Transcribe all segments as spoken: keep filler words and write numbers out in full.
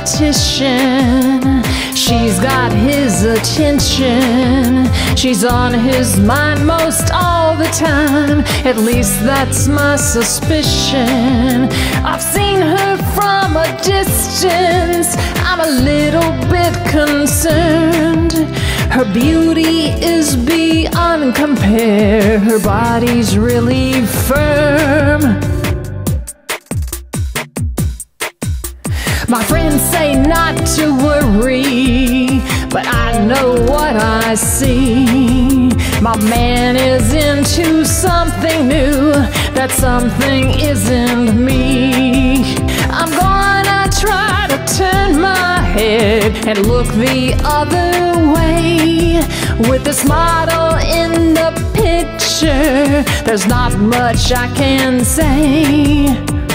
competition. She's got his attention. She's on his mind most all the time. At least that's my suspicion. I've seen her from a distance. I'm a little bit concerned. Her beauty is beyond compare. Her body's really firm. My friends say not to worry, but I know what I see. My man is into something new. That something isn't me. I'm gonna try to turn my head and look the other way. With this model in the picture, there's not much I can say.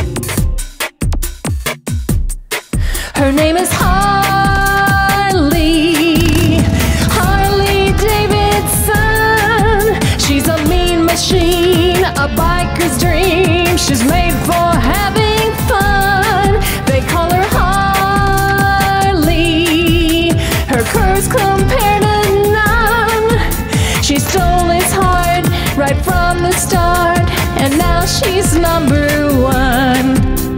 Her name is Harley, Harley Davidson. She's a mean machine, a biker's dream. She's made for having fun. They call her Harley. Her curves compare to none. She stole his heart right from the start, and now she's number one.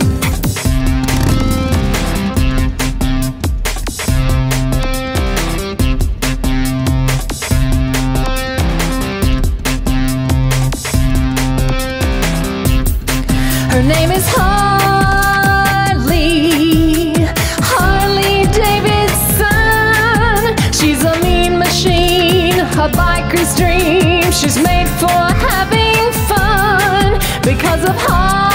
Her name is Harley, Harley Davidson. She's a mean machine, a biker's dream. She's made for having fun. Because of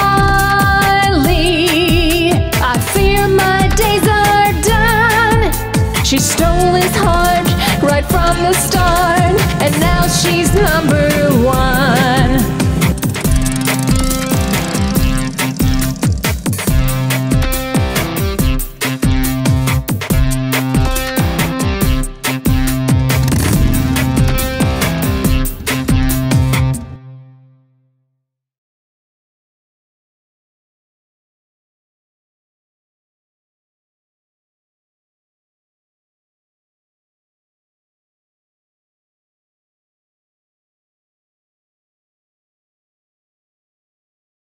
Harley, I fear my days are done. She stole his heart right from the start, and now she's number one.